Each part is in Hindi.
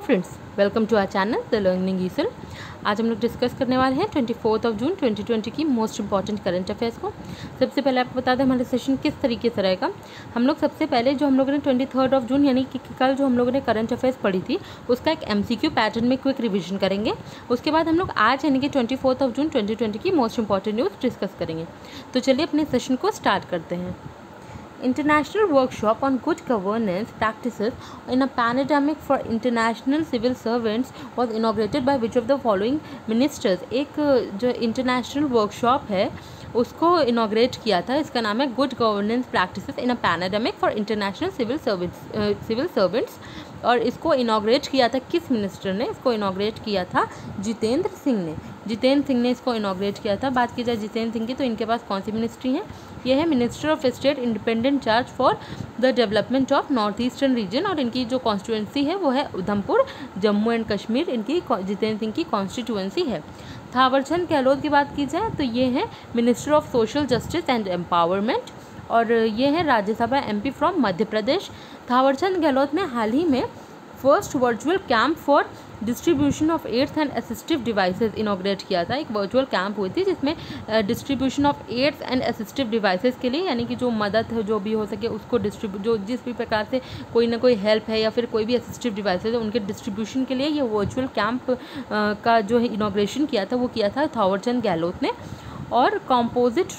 Friends, welcome to our channel the learning easel. आज हम लोग डिस्कस करने वाले हैं 24 जून 2020 की मोस्ट इंपॉर्टेंट करंट अफेयर्स को। सबसे पहले आपको बता दें हमारा सेशन किस तरीके से रहेगा। हम लोग सबसे पहले जो हम लोगों ने 23 जून यानी कि कल जो हम लोगों ने करंट अफेयर्स पढ़ी थी उसका एक MCQ पैटर्न में क्विक रिविजन करेंगे। उसके बाद हम लोग आज यानी कि 24 जून 2020 की मोस्ट इंपॉर्टेंट न्यूज़ डिस्कस करेंगे। तो चलिए अपने सेशन को स्टार्ट करते हैं। International workshop on good governance practices in a pandemic for international civil servants was inaugurated by which of the following ministers। एक जो इंटरनेशनल वर्कशॉप है उसको इनाग्रेट किया था, इसका नाम है good governance practices in a pandemic for international civil servants. और इसको इनाग्रेट किया था किस मिनिस्टर ने? इसको इनाग्रेट किया था जितेंद्र सिंह ने। जितेंद्र सिंह ने इसको इनाग्रेट किया था। बात की जाए जितेंद्र सिंह की तो इनके पास कौन सी मिनिस्ट्री है? ये है minister of state independent charge for the development of north eastern region. और इनकी जो कॉन्स्टिट्यूंसी है वो है उधमपुर, जम्मू एंड कश्मीर इनकी जितेंद्र सिंह की कॉन्स्टिट्यूंसी है। थावरचंद गहलोत की बात की जाए तो ये है minister of social justice and empowerment और ये है राज्यसभा MP फ्रॉम मध्य प्रदेश। थावरचंद गहलोत ने हाल ही में first virtual camp for distribution of aids and assistive devices inaugurate किया था। एक वर्चुअल कैंप हुई थी जिसमें distribution of aids and assistive devices के लिए यानी कि जो मदद है जो भी हो सके उसको जो जिस भी प्रकार से कोई ना कोई हेल्प है या फिर कोई भी असिस्टिव डिवाइसेस है उनके डिस्ट्रीब्यूशन के लिए ये वर्चुअल कैंप का जो है इनॉग्रेशन किया था वो किया था थावरचंद गहलोत ने। और कंपोजिट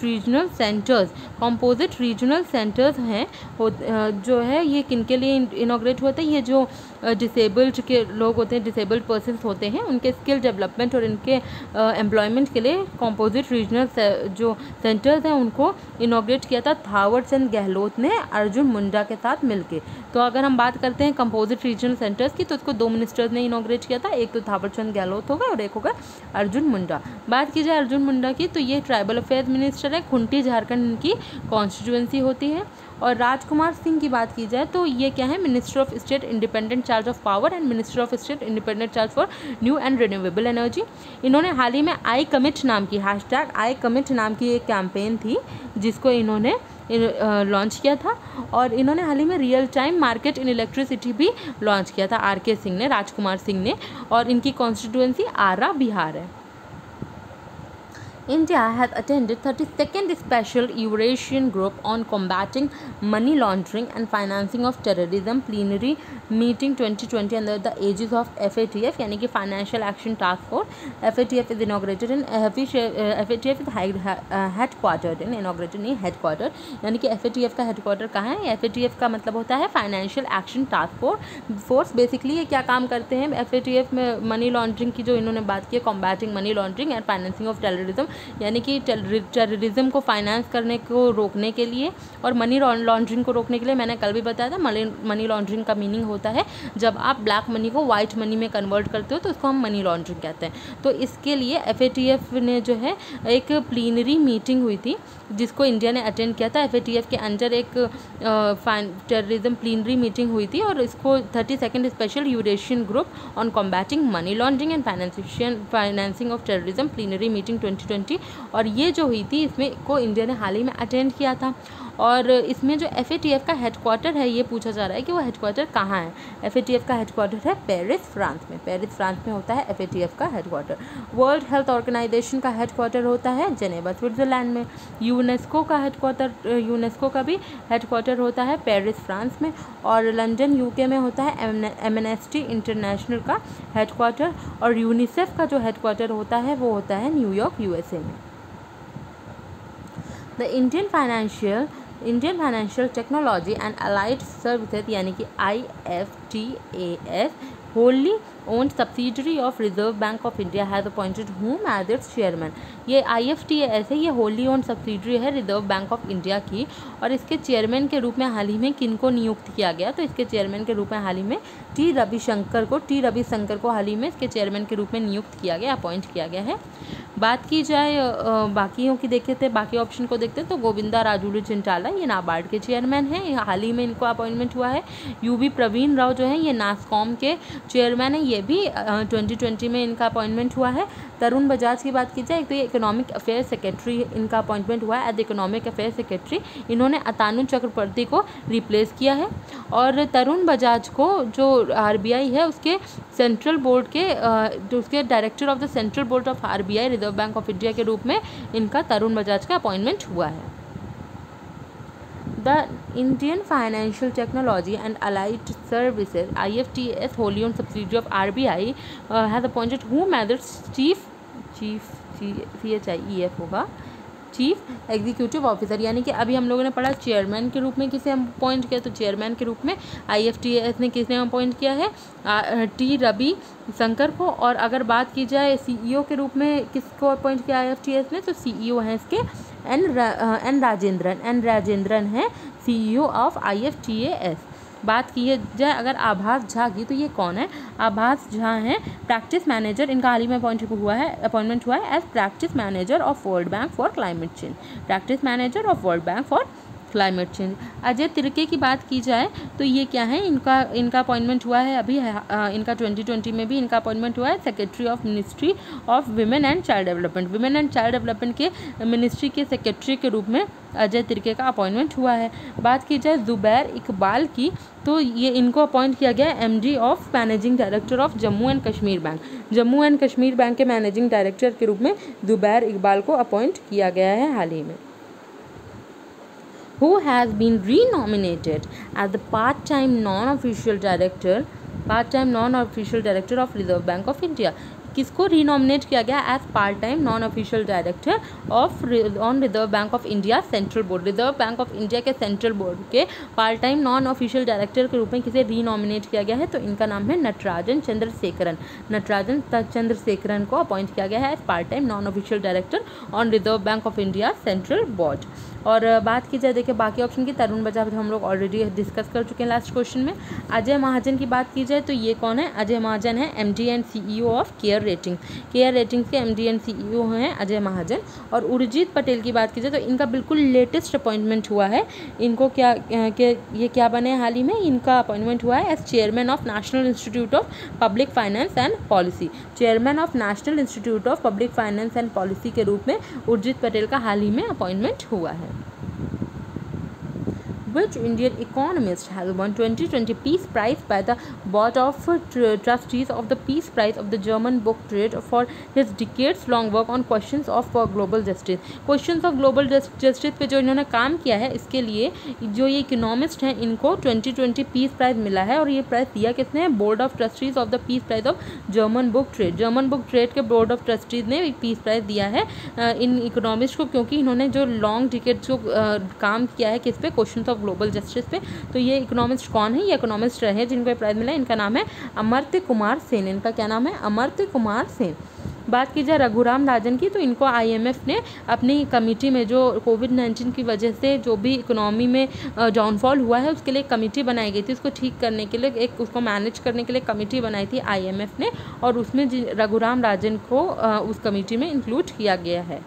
रीजनल सेंटर्स हैं जो है ये किनके लिए इनॉग्रेट हुआ था? ये जो डिसेबल्ड के लोग होते हैं, डिसेबल्ड पर्सन्स होते हैं, उनके स्किल डेवलपमेंट और इनके एम्प्लॉयमेंट के लिए कंपोजिट रीजनल जो सेंटर्स हैं उनको इनॉग्रेट किया था थावरचंद गहलोत ने अर्जुन मुंडा के साथ मिलके। तो अगर हम बात करते हैं कंपोजिट रीजनल सेंटर्स की तो इसको दो मिनिस्टर्स ने इनॉग्रेट किया था, एक तो थावरचंद गहलोत होगा और एक होगा अर्जुन मुंडा। बात की जाए अर्जुन मुंडा की तो ये ट्राइबल अफेयर्स मिनिस्टर है, खुंटी झारखंड इनकी कॉन्स्टिट्यूंसी होती है। और राजकुमार सिंह की बात की जाए तो ये क्या है? Minister of state independent charge of power and minister of state independent charge for new and renewable energy. इन्होंने हाल ही में आई कमिट नाम की #ICommit नाम की एक कैंपेन थी जिसको इन्होंने लॉन्च किया था। और इन्होंने हाल ही में real time market in electricity भी लॉन्च किया था RK सिंह ने, राजकुमार सिंह ने। और इनकी कॉन्स्टिट्यूंसी आरा बिहार है। India has attended 32nd Special Eurasian Group on Combating Money Laundering and Financing of Terrorism Plenary Meeting 2020 under the aegis of FATF यानी कि Financial Action Task Force। FATF is inaugurated in FATF is headquartered in inaugurated नहीं headquartered यानी कि FATF का headquarter कहाँ है? FATF का मतलब होता है Financial Action Task Force। Basically ये क्या काम करते हैं? FATF में मनी लॉन्ड्रिंग की जो इन्होंने बात की है, combating money laundering and financing of terrorism यानी कि टेररिज्म को फाइनेंस करने को रोकने के लिए और मनी लॉन्ड्रिंग को रोकने के लिए। मैंने कल भी बताया था मनी लॉन्ड्रिंग का मीनिंग होता है जब आप ब्लैक मनी को वाइट मनी में कन्वर्ट करते हो तो उसको हम मनी लॉन्ड्रिंग कहते हैं। तो इसके लिए FATF ने जो है एक प्लीनरी मीटिंग हुई थी जिसको इंडिया ने अटेंड किया था। FATF के अंडर एक टेररिज्म प्लीनरी मीटिंग हुई थी और इसको 32nd special Eurasian group on combating money laundering and financing of terrorism plenary meeting 2020 और ये जो हुई थी इसमें को इंडिया ने हाल ही में अटेंड किया था। और इसमें जो FATF का हेडक्वार्टर है ये पूछा जा रहा है कि वो हेडक्वार्टर कहाँ है? FATF का हेडक्वार्टर है पेरिस, फ्रांस में। पेरिस, फ्रांस में होता है FATF का हेडक्वार्टर। वर्ल्ड हेल्थ ऑर्गेनाइजेशन का हेडक्वार्टर होता है जेनेवा, स्विट्ज़रलैंड में। यूनेस्को का भी हेडक्वार्टर होता है पेरिस, फ्रांस में। और लंदन UK में होता है एमनेस्टी इंटरनेशनल का हेडक्वार्टर। और यूनिसेफ का जो हेडक्वार्टर होता है वो होता है न्यूयॉर्क USA में। The Indian financial technology and allied services यानी कि IFTAS wholly owned subsidiary of Reserve Bank of India has appointed whom as its chairman। ये IFTAS है, ये wholly owned subsidiary है रिजर्व बैंक ऑफ इंडिया की। और इसके चेयरमैन के रूप में हाल ही में किनको नियुक्त किया गया? तो इसके चेयरमैन के रूप में हाल ही में T रविशंकर को हाल ही में इसके चेयरमैन के रूप में नियुक्त किया गया, अपॉइंट किया गया है। बात की जाए बाकियों की बाकी ऑप्शन को देखते हैं तो गोविंदा राजूलू चिंटाला ये नाबार्ड के चेयरमैन हैं, हाल ही में इनको अपॉइंटमेंट हुआ है। UB प्रवीण राव जो है ये नास्कॉम के चेयरमैन है, ये भी 2020 में इनका अपॉइंटमेंट हुआ है। तरुण बजाज की बात की जाए तो ये इकोनॉमिक अफेयर सेक्रेटरी इनका अपॉइंटमेंट हुआ है एज इकोनॉमिक अफेयर सेक्रेटरी। इन्होंने अतानु चक्रवर्ती को रिप्लेस किया है। और तरुण बजाज को जो RBI है उसके सेंट्रल बोर्ड के उसके director of the central board of RBI Reserve Bank of India के रूप में इनका तरुण बजाज का अपॉइंटमेंट हुआ है। The Indian Financial Technology and Allied Services (IFTS) wholly owned subsidiary of RBI has appointed whom as its CHIEF होगा चीफ एग्जीक्यूटिव ऑफिसर। यानी कि अभी हम लोगों ने पढ़ा चेयरमैन के रूप में किसे हम अपॉइंट किया, तो चेयरमैन के रूप में IFTS ने किसने अपॉइंट किया है, T रवि शंकर को। और अगर बात की जाए CEO के रूप में किसको अपॉइंट किया IFTS ने, तो CEO हैं इसके एन राजेंद्रन है CEO ऑफ IFTS। बात की जाए अगर आभास झा की, तो ये कौन है, आभास झा हैं प्रैक्टिस मैनेजर, इनका हाल ही में अपॉइंटमेंट हुआ है as practice manager of World Bank for climate change, practice manager of World Bank for climate change. Ajay Tirkey की बात की जाए तो ये क्या है, इनका अपॉइंटमेंट हुआ है अभी इनका 2020 में भी इनका अपॉइंटमेंट हुआ है secretary of ministry of women and child development. Women and child development के मिनिस्ट्री के सेक्रेटरी के रूप में अजय तिर्के का अपॉइंटमेंट हुआ है। बात की जाए जुबैर इकबाल की, तो ये इनको अपॉइंट किया गया MD of managing director of Jammu and Kashmir bank. Jammu and Kashmir bank के मैनेजिंग डायरेक्टर के रूप में जुबैर इकबाल को अपॉइंट किया गया है हाल ही में। Who has been renominated as the part-time non-official director of Reserve Bank of India? किसको रीनॉमिनेट किया गया as part time non official director on Reserve Bank of India central board. Reserve Bank of India के सेंट्रल बोर्ड के part time non official director के रूप में किसे रीनॉमिनेट किया गया है, तो इनका नाम है नटराजन चंद्रशेखरन को अपॉइंट किया गया है as part time non official director on Reserve Bank of India central board. और बात की जाए देखिए बाकी ऑप्शन की, तरुण बजाज हम लोग ऑलरेडी डिस्कस कर चुके हैं लास्ट क्वेश्चन में। अजय महाजन की बात की जाए तो ये कौन है, अजय महाजन है MD and CEO of Care Ratings के MD एंड CEO हैं अजय महाजन। और उर्जित पटेल की बात की जाए तो इनका बिल्कुल लेटेस्ट अपॉइंटमेंट हुआ है। इनको ये क्या बने हाल ही में, इनका अपॉइंटमेंट हुआ है as chairman of National Institute of Public Finance and Policy. Chairman of National Institute of Public Finance and Policy के रूप में उर्जित पटेल का हाल ही में अपॉइंटमेंट हुआ है। Which Indian economist has won 2020 Peace Prize by the Board of Trustees of the Peace Prize of the German Book Trade for his decades-long work on questions of global justice? Questions of global justice पे जो इन्होंने काम किया है, इसके लिए जो ये इकोनॉमिस्ट हैं इनको 2020 पीस प्राइज़ मिला है। और ये प्राइज़ दिया किसने, board of trustees of the peace prize of German book trade के बोर्ड ऑफ ट्रस्टीज ने पीस प्राइज़ दिया है इन इकोनॉमिस्ट को, क्योंकि इन्होंने जो लॉन्ग डिकेड जो काम किया है किस पे, क्वेश्चंस ऑफ ग्लोबल जस्टिस पे। तो ये इकोनॉमिस्ट कौन है, ये इकोनॉमिस्ट रहे जिनको प्राइज़ मिला, इनका नाम है अमर्त्य कुमार सेन। इनका क्या नाम है, अमर्त्य कुमार सेन। बात की जाए रघुराम राजन की, तो इनको IMF ने अपनी कमेटी में जो कोविड-19 की वजह से जो भी इकोनॉमी में डाउनफॉल हुआ है उसके लिए कमेटी बनाई गई थी, उसको ठीक करने के लिए उसको मैनेज करने के लिए कमेटी बनाई थी IMF ने, और उसमें रघुराम राजन को उस कमेटी में इंक्लूड किया गया है।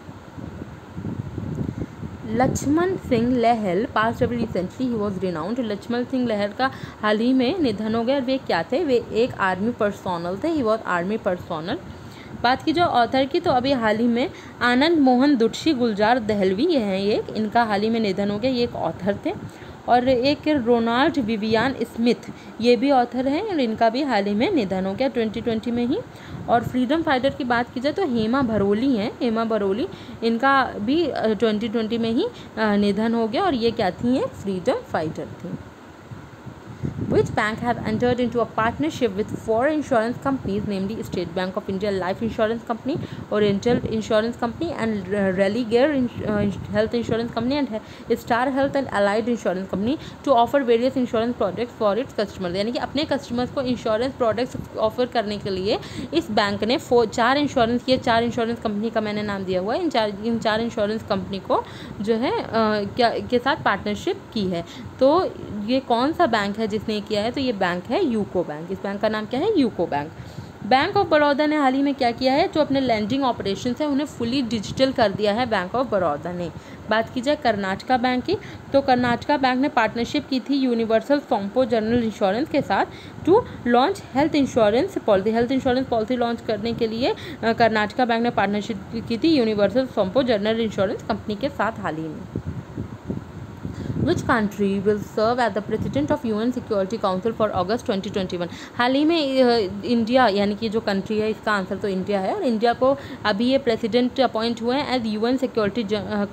Laxman Singh Lahal passed away recently ही वॉज रिनाउंड। लक्ष्मण सिंह लहल का हाल ही में निधन हो गया। वे क्या थे, वे एक आर्मी पर्सोनल थे, ही वॉज आर्मी पर्सोनल। बात की जो ऑथर की, तो अभी हाल ही में आनंद मोहन दुर्शी गुलजार दहलवी ये हैं, ये इनका हाल ही में निधन हो गया, ये एक ऑथर थे। और एक रोनाल्ड विवियान स्मिथ, ये भी ऑथर हैं और इनका भी हाल ही में निधन हो गया 2020 में ही। और फ्रीडम फाइटर की बात की जाए तो हेमा भरोली हैं, हेमा भरोली, इनका भी 2020 में ही निधन हो गया, और ये क्या थी, ये फ्रीडम फाइटर थी। Which bank have entered into a partnership with 4 insurance companies, namely State Bank of India Life Insurance Company, Oriental Insurance Company, and Religare Health Insurance Company, and Star Health and Allied Insurance Company, to offer various insurance products for its customers? यानी कि अपने कस्टमर्स को इंश्योरेंस प्रोडक्ट्स ऑफर करने के लिए इस बैंक ने 4 इंश्योरेंस किए। 4 इंश्योरेंस कंपनी का मैंने नाम दिया हुआ है। इन चार इंश्योरेंस कंपनी को जो है के साथ पार्टनरशिप की है। तो ये कौन सा बैंक है जिसने किया है, तो ये बैंक है यूको बैंक। इस बैंक का नाम क्या है, UCO bank. Bank of Baroda ने हाल ही में क्या किया है, जो अपने लैंडिंग ऑपरेशन है उन्हें फुली डिजिटल कर दिया है बैंक ऑफ बड़ौदा ने। बात की जाए कर्नाटका बैंक की, तो कर्नाटका बैंक ने पार्टनरशिप की थी यूनिवर्सल सॉम्पो जनरल इंश्योरेंस के साथ to launch health insurance policy launch करने के लिए कर्नाटका बैंक ने पार्टनरशिप की थी Universal Sompo general insurance company के साथ हाल ही में। Which country will serve as the president of UN Security Council for August 2021? हाल ही में इंडिया, यानी कि जो कंट्री है इसका आंसर तो इंडिया है, और इंडिया को अभी ये प्रेसिडेंट अपॉइंट हुए हैं एज यूएन सिक्योरिटी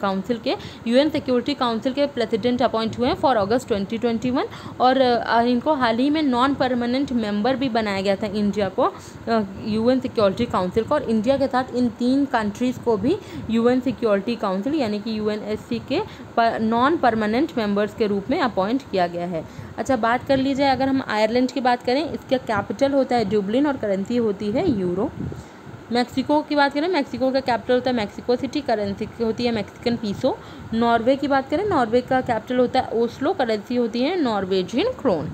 काउंसिल के प्रेसिडेंट अपॉइंट हुए हैं फॉर अगस्त 2021। और इनको हाल ही में नॉन परमानेंट मेंबर भी बनाया गया था इंडिया को यूएन सिक्योरिटी काउंसिल को, और इंडिया के साथ इन 3 कंट्रीज़ को भी यूएन सिक्योरिटी काउंसिल यानी कि यूएनएससी के नॉन परमानेंट मेंबर्स के रूप में अपॉइंट किया गया है। अच्छा, बात कर ली जाए अगर हम आयरलैंड की बात करें, इसका कैपिटल होता है डुबलिन और करेंसी होती है यूरो। मैक्सिको की बात करें, मैक्सिको का कैपिटल होता है मैक्सिको सिटी, करेंसी होती है मैक्सिकन पीसो। नॉर्वे की बात करें, नॉर्वे का कैपिटल होता है ओस्लो, करेंसी होती है नॉर्वेजियन क्रोन।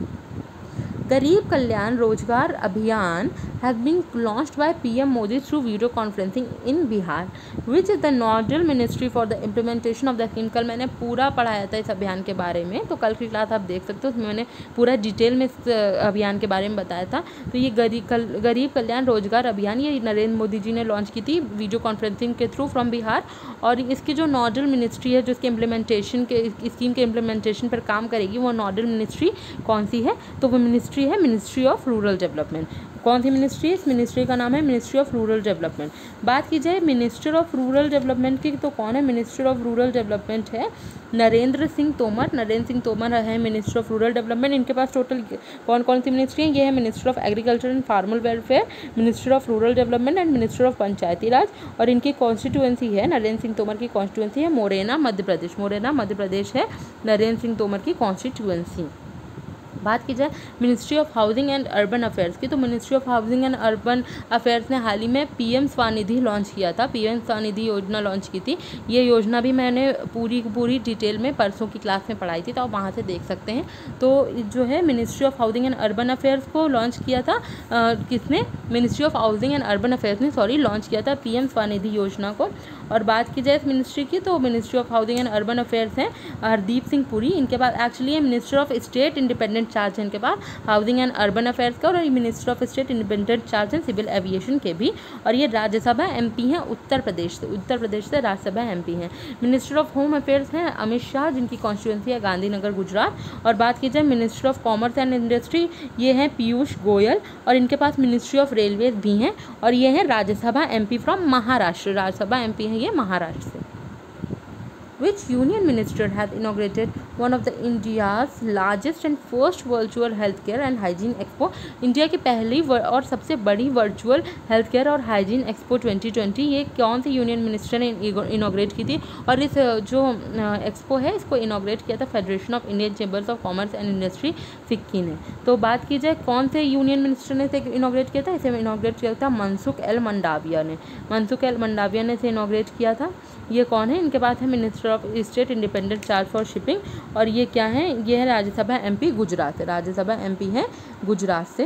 गरीब कल्याण रोजगार अभियान has been launched by PM Modi through video conferencing in Bihar, which is the nodal ministry for the implementation of the scheme। कल मैंने पूरा पढ़ाया था इस अभियान के बारे में, तो कल की क्लास आप देख सकते हो, उसमें मैंने पूरा डिटेल में इस अभियान के बारे में बताया था। तो ये गरीब कल्याण रोजगार अभियान ये नरेंद्र मोदी जी ने लॉन्च की थी वीडियो कॉन्फ्रेंसिंग के थ्रू फ्रॉम बिहार, और इसकी जो नोडल मिनिस्ट्री है जो इसके इम्प्लीमेंटेशन के स्कीम के इम्प्लीमेंटेशन पर काम करेगी, वो नोडल मिनिस्ट्री कौन सी है, तो वो मिनिस्ट्री है मिनिस्ट्री ऑफ रूरल डेवलपमेंट। कौन सी मिनिस्ट्री है, इस मिनिस्ट्री का नाम है मिनिस्ट्री ऑफ रूरल डेवलपमेंट। बात की जाए मिनिस्टर ऑफ रूरल डेवलपमेंट की, तो कौन है मिनिस्टर ऑफ रूरल डेवलपमेंट है नरेंद्र सिंह तोमर। नरेंद्र सिंह तोमर है मिनिस्टर ऑफ रूरल डेवलपमेंट। इनके पास टोटल कौन कौन सी मिनिस्ट्री है, ये है minister of agriculture and farmers welfare, minister of rural development and minister of Panchayati Raj. और इनकी कॉन्स्टिट्यूएंसी है, नरेंद्र सिंह तोमर की कॉन्स्टिट्यूएंसी है मोरेना मध्य प्रदेश। मोरेना मध्य प्रदेश है नरेंद्र सिंह तोमर की कॉन्स्टिट्यूएंसी। बात की जाए ministry of housing and urban affairs की, तो ministry of housing and urban affairs ने हाल ही में पीएम स्वनिधि लॉन्च किया था, पीएम स्वनिधि योजना लॉन्च की थी। ये योजना भी मैंने पूरी डिटेल में परसों की क्लास में पढ़ाई थी, तो आप वहाँ से देख सकते हैं। तो जो है ministry of housing and urban affairs को लॉन्च किया था किसने, ministry of housing and urban affairs ने लॉन्च किया था पीएम स्वनिधि योजना को। और बात की जाए इस मिनिस्ट्री की, तो ministry of housing and urban affairs हैं हरदीप सिंह पुरी। इनके पास actually minister of state independent charge है इनके पास हाउसिंग एंड अर्बन अफेयर्स का, और minister of state independent charge है सिविल एविएशन के भी। और ये राज्यसभा एमपी हैं उत्तर प्रदेश से राज्यसभा एमपी हैं। मिनिस्टर ऑफ होम अफेयर्स हैं अमित शाह, जिनकी कॉन्स्टिट्यूएंसी है गांधीनगर गुजरात। और बात की जाए minister of commerce and industry, ये हैं पीयूष गोयल, और इनके पास मिनिस्ट्री ऑफ रेलवेज भी हैं, और ये हैं Rajya Sabha MP from Maharashtra, Rajya Sabha MP हैं ये महाराष्ट्र से। Which union minister has inaugurated one of the India's largest and first virtual healthcare and hygiene expo? India की पहली और सबसे बड़ी वर्चुअल हेल्थकेयर और हाइजीन एक्सपो 2020 ये कौन सी यूनियन मिनिस्टर ने इनॉग्रेट की थी? और इस जो एक्सपो है इसको इनॉग्रेट किया था federation of Indian chambers of commerce and industry FICCI ने। तो बात की जाए कौन से यूनियन मिनिस्टर ने इसे इनॉग्रेट किया था, इसे इनॉग्रेट किया था मनसुख एल मंडाविया ने इसे इनॉग्रेट किया था। ये कौन है, इनके पास है minister of state independent charge for shipping, और ये क्या है, ये है राज्यसभा एमपी गुजरात से, राज्यसभा एमपी है गुजरात से।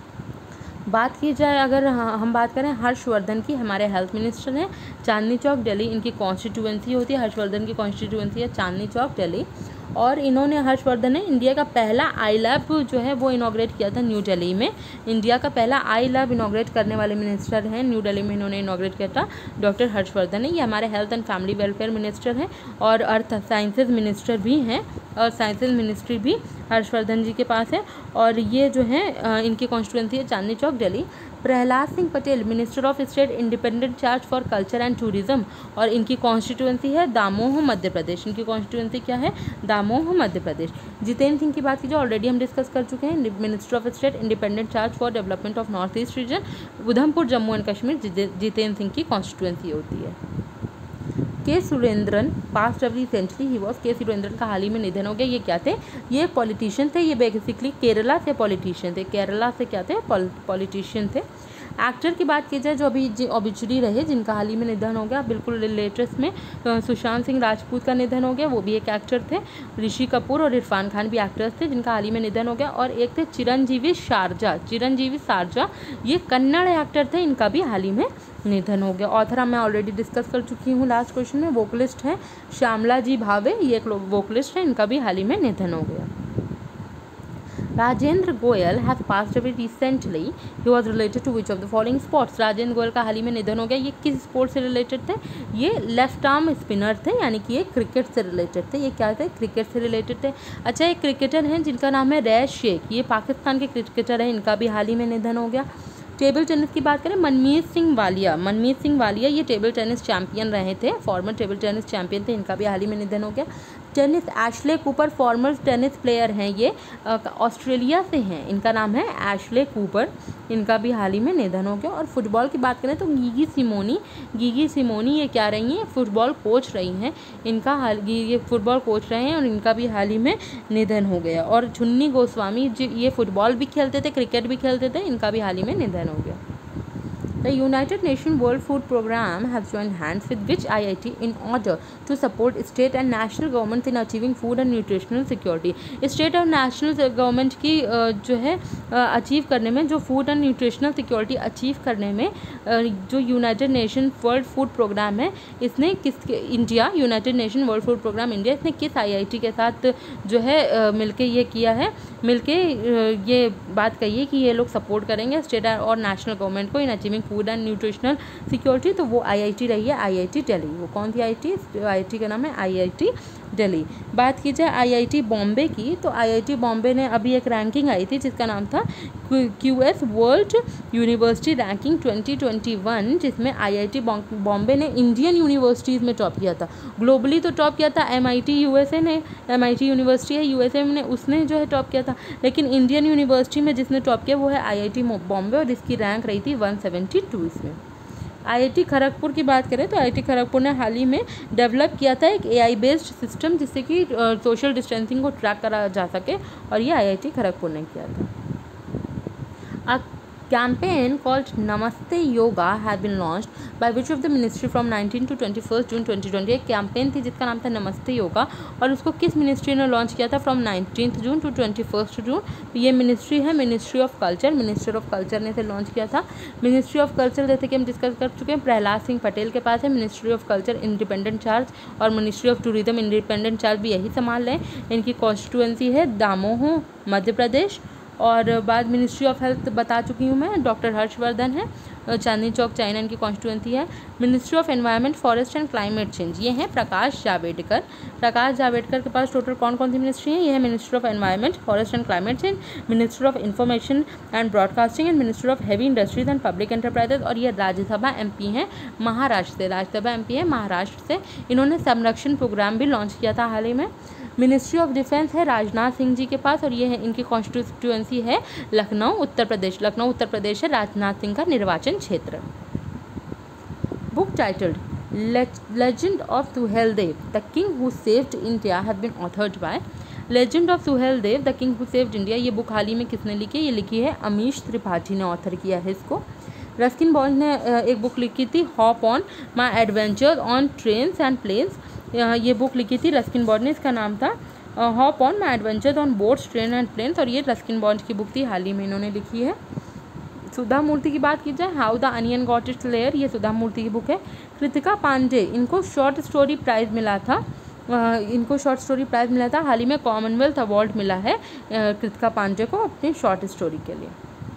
बात की जाए अगर हम बात करें हर्षवर्धन की, हमारे हेल्थ मिनिस्टर हैं चांदनी चौक दिल्ली, इनकी कॉन्स्टिट्यूएंसी होती है, हर्षवर्धन की कॉन्स्टिट्यूएंसी है चांदनी चौक दिल्ली। और इन्होंने हर्षवर्धन ने इंडिया का पहला आई लैब जो है वो इनॉग्रेट किया था न्यू दिल्ली में। इंडिया का पहला आई लैब इनॉग्रेट करने वाले मिनिस्टर हैं, न्यू दिल्ली में इन्होंने इनॉग्रेट किया था डॉक्टर हर्षवर्धन ने। ये हमारे health and family welfare minister हैं और अर्थ साइंसेज मिनिस्टर भी हैं, और साइंसेज मिनिस्ट्री भी हर्षवर्धन जी के पास है। और ये जो है इनकी कॉन्स्टिट्यूएंसी है Chandni Chowk Delhi. Prahlad Singh Patel minister of state independent charge for culture and tourism, और इनकी कॉन्स्टिट्यूएंसी है दामोह मध्य प्रदेश। इनकी कॉन्स्टिट्यूएंसी क्या है, दामोह मध्य प्रदेश। जितेंद्र सिंह की बात कीजिए, ऑलरेडी हम डिस्कस कर चुके हैं, minister of state independent charge for development of north east region, Udhampur Jammu and Kashmir Jitendra Singh की कॉन्स्टिट्यूएंसी होती है। के सुरेंद्रन पास्ट रिसेंटली ही वॉज, के सुरेंद्रन का हाल ही में निधन हो गया। ये क्या थे, ये पॉलिटिशियन थे, ये बेसिकली केरला से पॉलिटिशियन थे, केरला से क्या थे, पॉलिटिशियन थे। एक्टर की बात की जाए जो अभी ऑबिचुरी रहे, जिनका हाल ही में निधन हो गया, बिल्कुल लेटेस्ट में सुशांत सिंह राजपूत का निधन हो गया, वो भी एक एक्टर थे। ऋषि कपूर और इरफान खान भी एक्टर्स थे जिनका हाल ही में निधन हो गया। और एक थे चिरंजीवी सारजा, ये कन्नड़ एक्टर थे, इनका भी हाल ही में निधन हो गया। ऑथर मैं ऑलरेडी डिस्कस कर चुकी हूँ लास्ट क्वेश्चन में। वोकलिस्ट हैं श्यामला जी भावे, ये एक वोकलिस्ट हैं, इनका भी हाल ही में निधन हो गया। Rajendra Goyal has passed away recently, ही was related to which of the following sports. Rajendra Goyal का हाल ही में निधन हो गया। ये किस स्पोर्ट से रिलेटेड थे? ये लेफ्ट आर्म स्पिनर थे, यानी कि ये क्रिकेट से रिलेटेड थे। ये क्या थे? क्रिकेट से रिलेटेड थे। अच्छा, एक क्रिकेटर हैं जिनका नाम है रैश शेख, ये पाकिस्तान के क्रिकेटर हैं, इनका भी हाल ही में निधन हो गया। टेबल टेनिस की बात करें, मनमीत सिंह वालिया ये टेबल टेनिस चैंपियन रहे थे, फॉर्मर टेबल टेनिस चैंपियन थे, इनका भी हाल ही में निधन हो गया। Tennis Ashley Cooper former tennis player हैं, ये ऑस्ट्रेलिया से हैं, इनका नाम है एशले कूपर, इनका भी हाल ही में निधन हो गया। और फुटबॉल की बात करें तो गीगी सिमोनी ये क्या रही हैं? फुटबॉल कोच रही हैं, ये फुटबॉल कोच रहे हैं और इनका भी हाल ही में निधन हो गया। और झुन्नी गोस्वामी ये फुटबॉल भी खेलते थे, क्रिकेट भी खेलते थे, इनका भी हाल ही में निधन हो गया। The United Nations World Food Programme has joined hands with which IIT in order to support state and national governments in achieving food and nutritional security? State और नेशनल गवर्नमेंट की जो है अचीव करने में, जो food and nutritional security achieve करने में जो United nation world food programme है, इसने United nation world food programme India, इसने किस IIT के साथ जो है मिलके ये किया है, ये बात कही है कि ये लोग सपोर्ट करेंगे स्टेट और नेशनल गवर्नमेंट को in achieving food and nutritional security? तो वो IIT रही है, IIT दिल्ली। वो कौन सी IIT का नाम है IIT दिल्ली। बात की जाए IIT बॉम्बे की, तो IIT बॉम्बे ने अभी एक रैंकिंग आई थी जिसका नाम था QS वर्ल्ड यूनिवर्सिटी रैंकिंग 2021, जिसमें IIT बॉम्बे ने इंडियन यूनिवर्सिटीज़ में टॉप किया था। ग्लोबली तो टॉप किया था MIT USA ने, MIT यूनिवर्सिटी है USA में, उसने जो है टॉप किया था, लेकिन इंडियन यूनिवर्सिटी में जिसने टॉप किया वो है IIT बॉम्बे और इसकी रैंक रही थी 172 इसमें। IIT खड़गपुर की बात करें तो IIT खड़गपुर ने हाल ही में डेवलप किया था एक AI बेस्ड सिस्टम जिससे कि सोशल डिस्टेंसिंग को ट्रैक करा जा सके, और ये IIT खड़गपुर ने किया था। Campaign called Namaste Yoga has been launched by which of the ministry from 19 to 21st June 2020? एक कैंपेन थी जिसका नाम था नमस्ते योगा, और उसको किस मिनिस्ट्री ने लॉन्च किया था फ्रॉम 19 जून टू 21 जून? तो ये मिनिस्ट्री है मिनिस्ट्री ऑफ कल्चर ने इसे लॉन्च किया था। मिनिस्ट्री ऑफ कल्चर जैसे कि हम डिस्कस कर चुके हैं, प्रहलाद सिंह पटेल के पास है ministry of culture independent charge, और ministry of tourism independent charge भी यही संभाल रहे हैं। इनकी कॉन्स्टिट्यूएंसी है दामोह मध्य प्रदेश। और बाद मिनिस्ट्री ऑफ हेल्थ बता चुकी हूँ मैं, डॉक्टर हर्षवर्धन है, चांदनी चौक चाइना इनकी कॉन्स्टिट्यूएंसी है। Ministry of environment forest and climate change, ये है प्रकाश जावड़ेकर के पास टोटल कौन कौन सी मिनिस्ट्री है? ये है ministry of environment forest and climate change, ministry of information and broadcasting and ministry of heavy industries and public enterprises. और ये राज्यसभा MP हैं राज्यसभा MP है महाराष्ट्र से। इन्होंने संरक्षण प्रोग्राम भी लॉन्च किया था हाल ही में। मिनिस्ट्री ऑफ डिफेंस है राजनाथ सिंह जी के पास, और ये है इनकी कॉन्स्टिट्यूएंसी है लखनऊ उत्तर प्रदेश है राजनाथ सिंह का निर्वाचन क्षेत्र। Book titled legend of Suheldev the king who saved India has been authored by. Legend of Suheldev the king who saved India, ये बुक हाल ही में किसने लिखी है? ये लिखी है अमीश त्रिपाठी ने ऑथर किया है इसको। रस्किन बॉन्ड ने एक बुक लिखी थी hop on my adventures on trains and planes, ये बुक लिखी थी रस्किन बॉन्ड ने, इसका नाम था hop on my adventures on boats train and planes, और ये रस्किन बॉन्ड की बुक थी, हाल ही में इन्होंने लिखी है। सुधा मूर्ति की बात की जाए, how the onion got its layer, ये सुधा मूर्ति की बुक है। कृतिका पांडे, इनको शॉर्ट स्टोरी प्राइज़ मिला था, हाल ही में कॉमनवेल्थ अवार्ड मिला है कृतिका पांडे को अपनी शॉर्ट स्टोरी के लिए।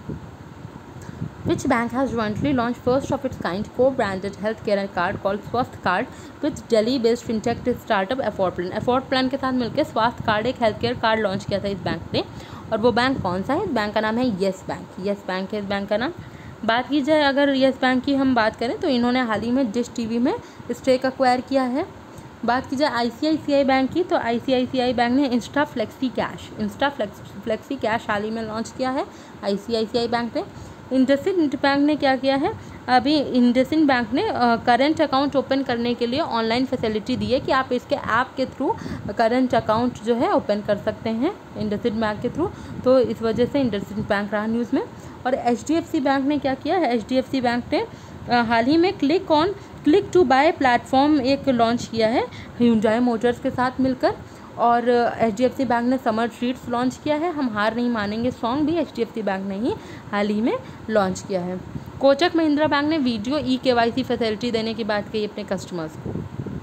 Which bank has jointly launched first of its kind co-branded healthcare card called Swasth Card with Delhi-based fintech startup Affordplan? Affordplan के साथ मिलकर स्वास्थ्य कार्ड एक हेल्थ कार्ड लॉन्च किया था इस बैंक ने, और वो बैंक कौन सा है? इस बैंक का नाम है येस बैंक है इस बैंक का नाम। बात की जाए अगर येस बैंक की हम बात करें तो इन्होंने हाल ही में डिश TV में स्टेक एक्वायर किया है। बात की जाए ICICI बैंक की, तो ICICI बैंक ने इंस्टा फ्लेक्सी कैश हाल ही में लॉन्च किया है ICICI बैंक ने। इंडसइंड बैंक ने क्या किया है? अभी इंडसइंड बैंक ने करंट अकाउंट ओपन करने के लिए ऑनलाइन फैसिलिटी दी है कि आप इसके ऐप के थ्रू करंट अकाउंट जो है ओपन कर सकते हैं इंडसइंड बैंक के थ्रू, तो इस वजह से इंडसइंड बैंक रहा न्यूज़ में। और HDFC बैंक ने क्या किया है, HDFC बैंक ने हाल ही में क्लिक टू बाय प्लेटफॉर्म एक लॉन्च किया है Hyundai मोटर्स के साथ मिलकर। और HDFC बैंक ने समर ट्रीट्स लॉन्च किया है, हम हार नहीं मानेंगे सॉन्ग भी HDFC बैंक ने ही हाल ही में लॉन्च किया है। कोटक महिंद्रा बैंक ने वीडियो eKYC फैसिलिटी देने की बात कही अपने कस्टमर्स को।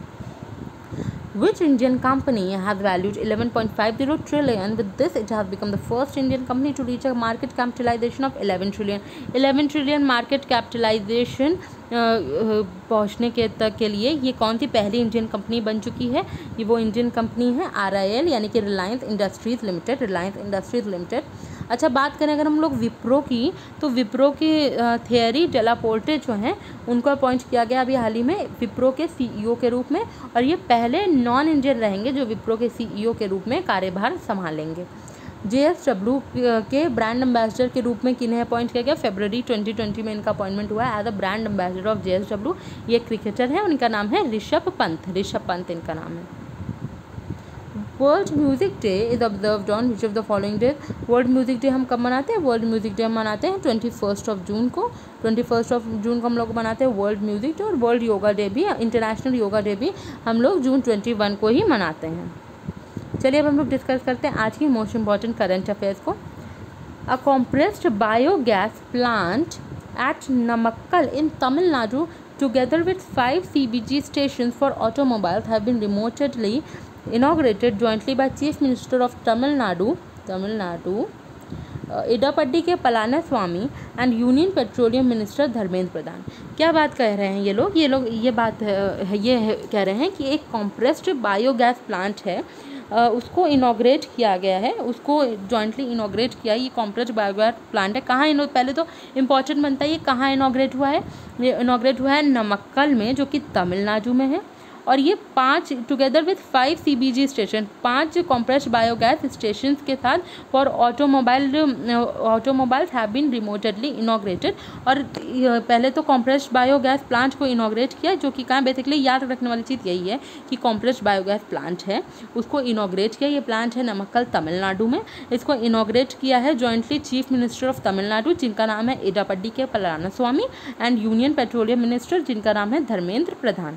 Which Indian company has valued 11.50 trillion? With this, it has become the first Indian company to reach a market capitalization of 11 trillion. 11 trillion market capitalization पहुँचने के लिए ये कौन सी पहली इंडियन कंपनी बन चुकी है? ये वो इंडियन कंपनी है RIL यानी कि रिलायंस इंडस्ट्रीज़ लिमिटेड। अच्छा, बात करें अगर हम लोग विप्रो की, तो विप्रो की थियरी डेलापोर्टे जो हैं उनको अपॉइंट किया गया अभी हाल ही में विप्रो के CEO के रूप में, और ये पहले नॉन इंडियन रहेंगे जो विप्रो के CEO के रूप में कार्यभार संभालेंगे। JSW के ब्रांड एम्बेसडर के रूप में किन्हें अपॉइंट किया गया? फरवरी 2020 में इनका अपॉइंटमेंट हुआ है as a brand ambassador of JSW। ये क्रिकेटर है, उनका नाम है ऋषभ पंत इनका नाम है। World music day is observed on which of the following days? World music day हम कब मनाते हैं? वर्ल्ड म्यूज़िक डे हम मनाते हैं 21 जून को। 21 जून को हम लोग मनाते हैं वर्ल्ड म्यूज़िक डे। और वर्ल्ड योगा डे भी, इंटरनेशनल योगा डे भी हम लोग जून 21 को ही मनाते हैं। चलिए अब हम लोग डिस्कस करते हैं आज की मोस्ट इम्पॉर्टेंट करंट अफेयर्स को। A compressed biogas plant at Namakkal in Tamil Nadu together with 5 CBG stations for automobiles have been remotely inaugurated jointly by Chief Minister of Tamil Nadu Edappadi K Palaniswami and union petroleum minister Dharmendra Pradhan. क्या बात कह रहे हैं ये लोग कह रहे हैं कि एक कॉम्प्रेस्ड बायोगैस प्लांट है, उसको इनॉग्रेट किया गया है, उसको जॉइंटली इनॉग्रेट किया। ये कॉम्प्रेस्ड बायोगैस प्लांट है कहाँ पहले तो इम्पॉर्टेंट बनता है, ये कहाँ इनॉग्रेट हुआ है? ये इनॉग्रेट हुआ है नमक्कल में, जो कि तमिलनाडु में है। और ये 5 together with 5 CBG station, 5 compressed biogas station के साथ for automobiles have been remotely inaugurated. और पहले तो कॉम्प्रेस्ड बायोगैस प्लांट को इनॉग्रेट किया, जो कि कहाँ बेसिकली याद रखने वाली चीज़ यही है कि कॉम्प्रेस्ड बायोगैस प्लांट है, उसको इनॉग्रेट किया। ये प्लांट है नमक्कल तमिलनाडु में। इसको इनॉग्रेट किया है jointly chief minister of Tamil Nadu जिनका नाम है Edappadi K Palaniswami and union petroleum minister जिनका नाम है धर्मेंद्र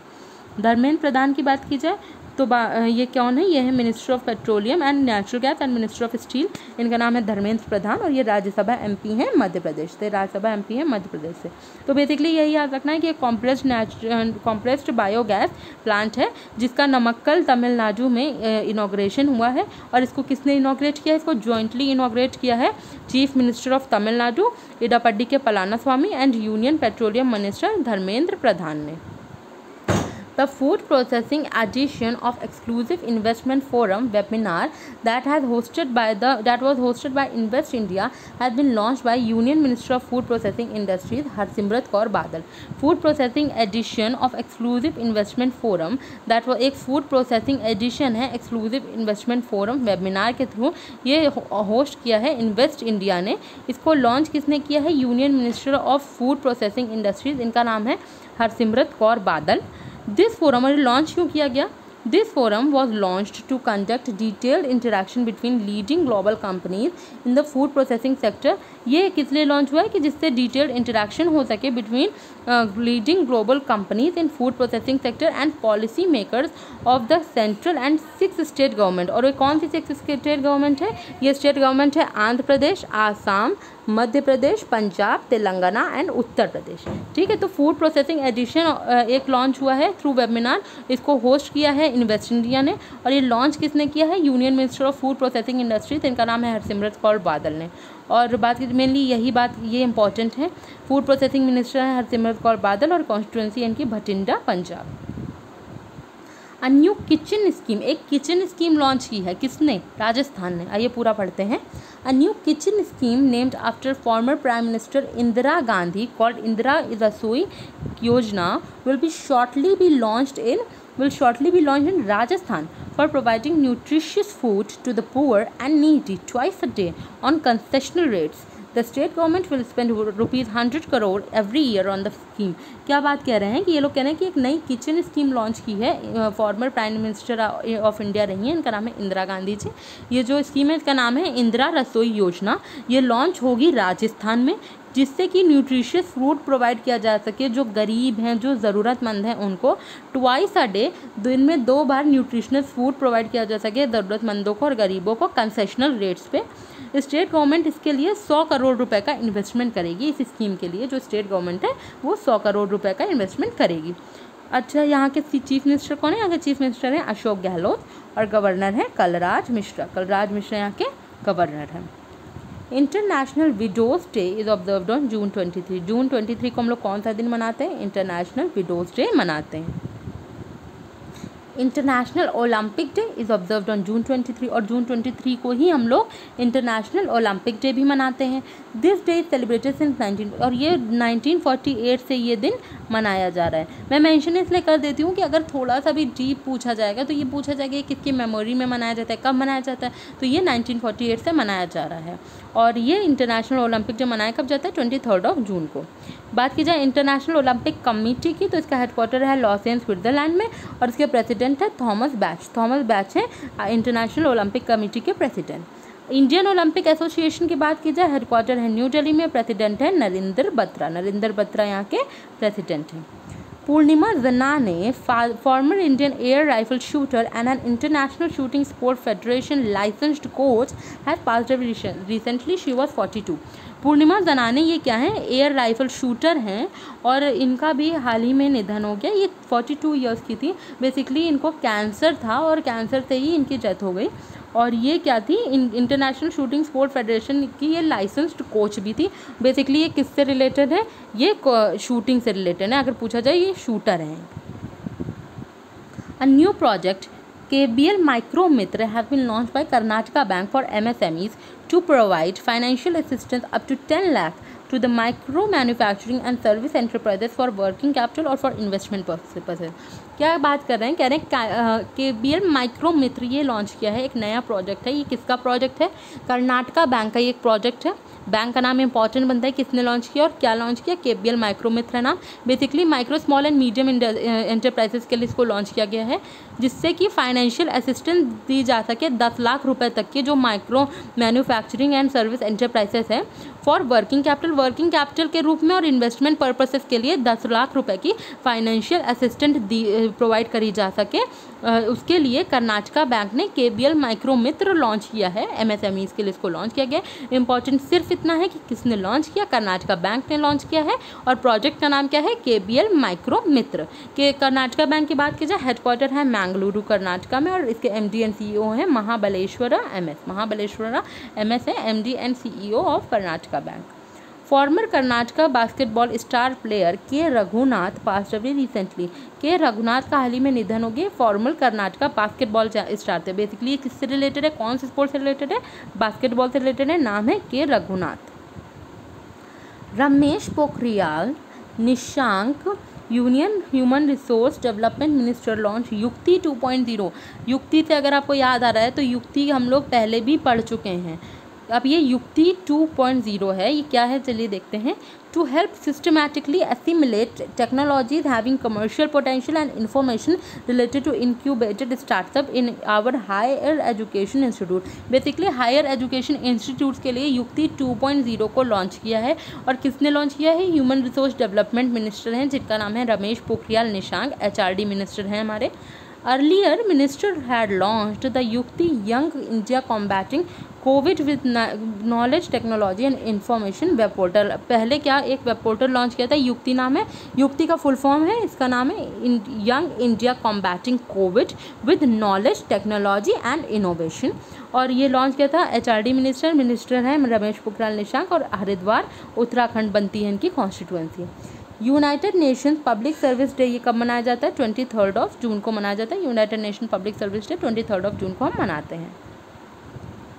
प्रधान की बात की जाए तो ये कौन है? ये है minister of petroleum and natural gas and minister of steel, इनका नाम है धर्मेंद्र प्रधान। और ये राज्यसभा MP हैं मध्य प्रदेश से। तो बेसिकली यही याद रखना है कि एक कॉम्प्रेस्ड बायोगैस प्लांट है जिसका नमक्कल तमिलनाडु में इनॉग्रेशन हुआ है। और इसको किसने इनॉग्रेट किया है? इसको जॉइंटली इनॉग्रेट किया है chief minister of Tamil Nadu Edappadi K Palaniswami and union petroleum minister Dharmendra Pradhan ने। The Food Processing Edition of Exclusive Investment Forum webinar that was hosted by Invest India has been launched by Union Minister of Food Processing Industries Harsimrat Kaur Badal. Food Processing Edition of Exclusive Investment Forum, that was एक फूड प्रोसेसिंग एडिशन है एक्सक्लूसिव इन्वेस्टमेंट फोरम वेबिनार के थ्रू ये होस्ट किया है इन्वेस्ट इंडिया ने। इसको लॉन्च किसने किया है? Union minister of food processing industries, इनका नाम है Harsimrat Kaur Badal. This forum launch क्यों किया गया? This forum was launched to conduct detailed interaction between leading global companies in the food processing sector. ये किस लिए लॉन्च हुआ है? कि जिससे डिटेल्ड इंटरेक्शन हो सके between leading global companies in food processing sector and policy makers of the central and 6 state government. और ये कौन सी 6 स्टेट गवर्नमेंट है? ये स्टेट गवर्नमेंट है आंध्र प्रदेश, आसाम, मध्य प्रदेश, पंजाब, तेलंगाना एंड उत्तर प्रदेश। ठीक है, तो फूड प्रोसेसिंग एडिशन एक लॉन्च हुआ है थ्रू वेबिनार। इसको होस्ट किया है इन्वेस्ट इंडिया ने और ये लॉन्च किसने किया है? Union minister of food processing industries, इनका नाम है हरसिमरत कौर बादल ने। और बात की मेनली यही बात ये इंपॉर्टेंट है, फूड प्रोसेसिंग मिनिस्टर है हरसिमरत कौर बादल और कॉन्स्टिट्यूंसी इनकी Bathinda Punjab. A new kitchen scheme, एक किचन स्कीम लॉन्च की है किसने? राजस्थान ने। आइए पूरा पढ़ते हैं। A new kitchen scheme named after former prime minister Indira Gandhi called Indira Rasoi Yojana will shortly be launched in Rajasthan for providing nutritious food to the poor and needy twice a day on concessional rates. The state government will spend ₹100 crore every year on the scheme. क्या बात कह रहे हैं कि ये लोग कह रहे हैं कि एक नई किचन स्कीम लॉन्च की है। Former prime minister of India रही हैं, इनका नाम है इंदिरा गांधी जी। ये जो स्कीम है इसका नाम है इंदिरा रसोई योजना। ये लॉन्च होगी राजस्थान में, जिससे कि न्यूट्रिशियस फूड प्रोवाइड किया जा सके। जो गरीब हैं, जो ज़रूरतमंद हैं, उनको ट्वाइस अ डे, दिन में 2 बार न्यूट्रिशनल फूड प्रोवाइड किया जा सके ज़रूरतमंदों को और गरीबों को कंसेशनल रेट्स पे। स्टेट गवर्नमेंट इसके लिए 100 करोड़ रुपए का इन्वेस्टमेंट करेगी। इस स्कीम के लिए जो स्टेट गवर्नमेंट है वो 100 करोड़ रुपए का इन्वेस्टमेंट करेगी। अच्छा, यहाँ के चीफ मिनिस्टर कौन है? यहाँ के चीफ मिनिस्टर हैं अशोक गहलोत और गवर्नर हैं कलराज मिश्रा। कलराज मिश्रा यहाँ के गवर्नर हैं। International widows day is observed on June 23। June 23 को हम लोग कौन सा दिन मनाते हैं? इंटरनेशनल विडोज़ डे मनाते हैं। International olympic day is observed on June 23 और जून 23 को ही हम लोग इंटरनेशनल ओलंपिक डे भी मनाते हैं। This day is celebrated since 1948 से ये दिन मनाया जा रहा है। मैं मेंशन इसलिए कर देती हूँ कि अगर थोड़ा सा भी डीप पूछा जाएगा तो ये पूछा जाएगा कि किसकी मेमोरी में मनाया जाता है, कब मनाया जाता है, तो ये 1948 से मनाया जा रहा है। और ये इंटरनेशनल ओलंपिक डे मनाया कब जाता है? 23 जून को। बात की जाए इंटरनेशनल ओलंपिक कमेटी की, तो इसका हेडक्वार्टर है लॉस एंजल्स स्विट्जरलैंड में और इसके प्रेसिडेंट है थॉमस बैच। थॉमस बैच है इंटरनेशनल ओलंपिक कमेटी के प्रेसिडेंट। इंडियन ओलंपिक एसोसिएशन की बात की जाए, हेडक्वार्टर है न्यू दिल्ली में, प्रेसिडेंट है नरेंद्र बत्रा। नरेंद्र बत्रा यहाँ के प्रेसिडेंट हैं। पूर्णिमा जनाने, former Indian air rifle shooter and an international shooting sport federation licensed coach, has passed away recently. She was 42. पूर्णिमा जनाने ये क्या है? एयर राइफल शूटर हैं और इनका भी हाल ही में निधन हो गया। ये 42 ईयर्स की थी। बेसिकली इनको कैंसर था और कैंसर से ही इनकी डेथ हो गई। और ये क्या थी? इंटरनेशनल शूटिंग स्पोर्ट फेडरेशन की ये लाइसेंस्ड कोच भी थी। बेसिकली ये किससे रिलेटेड है? ये शूटिंग से रिलेटेड है। अगर पूछा जाए ये शूटर हैं। अ न्यू प्रोजेक्ट KBL Micromiत्र have been launched by Karnataka Bank for MSMEs to provide financial assistance up to 10 lakh to the micro manufacturing and service enterprises for working capital और for investment purposes। क्या बात कर रहे हैं? कह रहे हैं KBL Micromiत्र ये लॉन्च किया है, एक नया प्रोजेक्ट है। ये किसका प्रोजेक्ट है? कर्नाटका बैंक का ये एक प्रोजेक्ट है। बैंक का नाम इंपॉर्टेंट बनता है, किसने लॉन्च किया और क्या लॉन्च किया? KBL Micromiत्र नाम। Basically micro small and medium enterprises के लिए इसको लॉन्च किया गया है, जिससे कि फाइनेंशियल असिस्टेंस दी जा सके 10 लाख रुपए तक के जो micro manufacturing and service enterprises है फॉर वर्किंग कैपिटल के रूप में और इन्वेस्टमेंट पर्पसेस के लिए 10 लाख रुपए की फाइनेंशियल असिस्टेंट प्रोवाइड करी जा सके। उसके लिए कर्नाटका बैंक ने KBL Micromiत्र लॉन्च किया है। MSMEs के लिए इसको लॉन्च किया गया। इंपॉर्टेंट सिर्फ इतना है कि किसने लॉन्च किया? कर्नाटका बैंक ने लॉन्च किया है। और प्रोजेक्ट का नाम क्या है? KBL Micromiत्र। के कर्नाटका बैंक की बात की जाए, हेडक्वार्टर है मैंगलुरु कर्नाटका में और इसके MD एंड CEO हैं महाबलेश्वरा MS। महाबलेश्वरा MS है MD and CEO of Karnataka bank. Former Karnataka basketball star player K Raghunath passed away recently. के रघुनाथ का हाल ही में निधन हो गया। फॉर्मर कर्नाटका बास्केटबॉल स्टार थे। बेसिकली ये किससे रिलेटेड है? कौन से स्पोर्ट से रिलेटेड है? बास्केटबॉल से रिलेटेड है। नाम है K Raghunath. Ramesh Pokhriyal Nishank union human resource development minister launch Yukti 2.0। युक्ति से अगर आपको याद आ रहा है तो युक्ति हम लोग पहले भी पढ़ चुके हैं। अब ये युक्ति 2.0 है। ये क्या है? चलिए देखते हैं। To help systematically assimilate technologies having commercial potential and information related to incubated startup in our higher education institute. Basically higher education institutes के लिए युक्ति 2.0 को लॉन्च किया है। और किसने लॉन्च किया है? ह्यूमन रिसोर्स डेवलपमेंट मिनिस्टर हैं, जिनका नाम है रमेश पोखरियाल निशंक। HRD मिनिस्टर हैं हमारे। Earlier, minister had launched the Yukti Young India Combating COVID with Knowledge Technology and Information web portal. पहले क्या एक वेब पोर्टल लॉन्च किया था, युक्ति नाम है। युक्ति का फुल फॉर्म है, इसका नाम है young India combating COVID with knowledge technology and innovation. और ये लॉन्च किया था HRD मिनिस्टर हैं रमेश पोखरियाल निशंक और हरिद्वार उत्तराखंड बनती है इनकी constituency. United Nations Public Service Day ये कब मनाया जाता है? 23 जून को मनाया जाता है। United Nation Public Service Day 23 जून को हम मनाते हैं।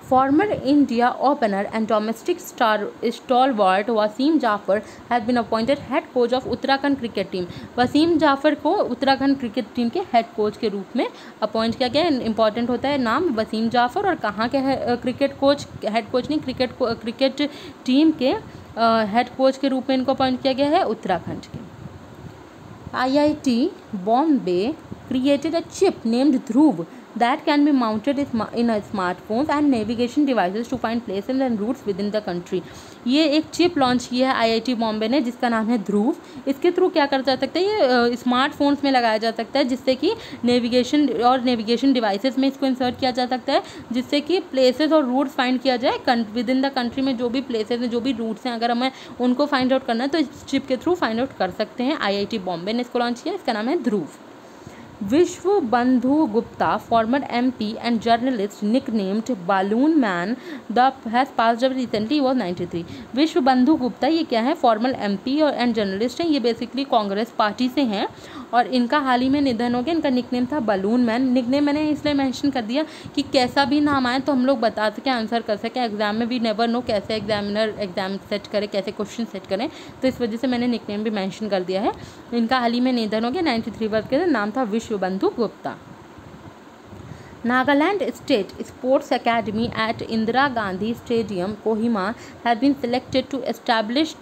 Former India opener and domestic stalwart Wasim Jaffer has been appointed head coach of Uttarakhand cricket team. Wasim Jaffer को उत्तराखंड क्रिकेट टीम के हेड कोच के रूप में अपॉइंट किया गया। इंपॉर्टेंट होता है नाम वसीम जाफर, और कहाँ के क्रिकेट कोच, हेड कोच नहीं, क्रिकेट टीम के हेड कोच के रूप में इनको अपॉइंट किया गया है उत्तराखंड के। IIT Bombay created a chip named Dhruv that can be mounted in a smartphones and navigation devices to find places and routes within the country। ये एक चिप लॉन्च की है IIT बॉम्बे ने जिसका नाम है ध्रुव। इसके थ्रू क्या कर जा सकता है, ये स्मार्टफोन्स में लगाया जा सकता है, जिससे कि नेविगेशन डिवाइसेस में इसको इंसर्ट किया जा सकता है, जिससे कि प्लेसेस और रूट्स फाइंड किया जाए विद इन द कंट्री में। जो भी प्लेसेस हैं, जो भी रूट्स हैं, अगर हमें उनको फाइंड आउट करना है तो इस चिप के थ्रू फाइंड आउट कर सकते हैं। IIT बॉम्बे ने इसको लॉन्च किया, इसका नाम है Dhruv. Vishwa Bandhu Gupta, former MP and journalist nicknamed Balloon Man, has passed away recently. He was 93। विश्व बंधु गुप्ता ये क्या है, फॉर्मर MP और एंड जर्नलिस्ट हैं। ये बेसिकली कांग्रेस पार्टी से हैं और इनका हाल ही में निधन हो गया। इनका निकनेम था बलून मैन। निकनेम मैंने इसलिए मेंशन कर दिया कि कैसा भी नाम आए तो हम लोग बता सकें, आंसर कर सकें। एग्जाम में भी नेवर नो कैसे एग्जामिनर एग्जाम सेट करे, कैसे क्वेश्चन सेट करें, तो इस वजह से मैंने निकनेम भी मेंशन कर दिया है। इनका हाल ही में निधन हो गया, 93 वर्ष के। नाम था Vishwa Bandhu Gupta. Nagaland State Sports Academy at Indira Gandhi Stadium, Kohima, has been selected to establish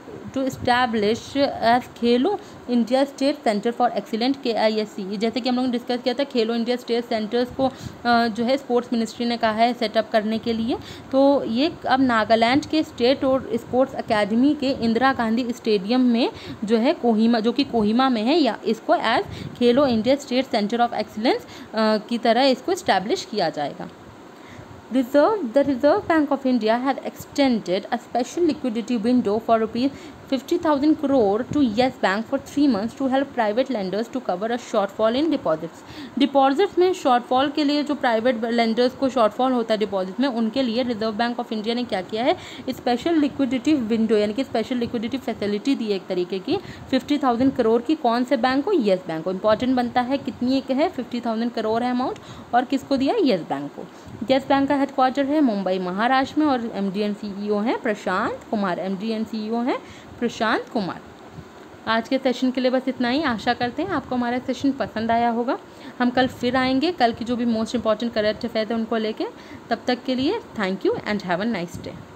as Khelo India state centre for excellent KISC। जैसे कि हम लोगों ने डिस्कस किया था, खेलो इंडिया स्टेट सेंटर्स को जो है स्पोर्ट्स मिनिस्ट्री ने कहा है सेटअप करने के लिए। तो ये अब नागालैंड के स्टेट और स्पोर्ट्स एकेडमी के इंदिरा गांधी स्टेडियम में जो है कोहिमा, जो कि कोहिमा में है, या इसको as Khelo India state centre of excellence की तरह इसको इस्टेब्लिश किया जाएगा। The Reserve Bank of India has extended a special liquidity window for ₹50,000 crore to Yes Bank for 3 months to help private lenders to cover a shortfall in deposits। Deposits में शॉर्टफॉल के लिए जो प्राइवेट लेंडर्स को शॉर्टफॉल होता है डिपॉजिट में, उनके लिए रिजर्व बैंक ऑफ इंडिया ने क्या किया है, स्पेशल लिक्विडिटी विंडो यानी कि स्पेशल लिक्विडिटी फैसिलिटी दी एक तरीके की 50,000 करोड़ की। कौन से बैंक को, येस बैंक को। इंपॉर्टेंट बनता है कितनी एक है, 50,000 करोड़ है अमाउंट, और किसको दिया है, येस बैंक को। येस बैंक का हेडक्वार्टर है मुंबई महाराष्ट्र में, और MD एंड CEO हैं Prashant Kumar. MD and CEO हैं प्रशांत कुमार। आज के सेशन के लिए बस इतना ही। आशा करते हैं आपको हमारा सेशन पसंद आया होगा। हम कल फिर आएंगे, कल की जो भी मोस्ट इंपॉर्टेंट करंट अफेयर है उनको लेके। तब तक के लिए thank you and have a nice day.